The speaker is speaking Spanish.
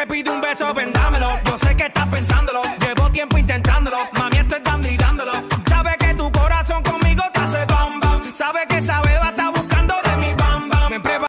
te pide un beso, ven dámelo. Yo sé que estás pensándolo, llevo tiempo intentándolo. Mami, esto es dando y dándolo. Sabe que tu corazón conmigo te hace bam bam. Sabe que sabe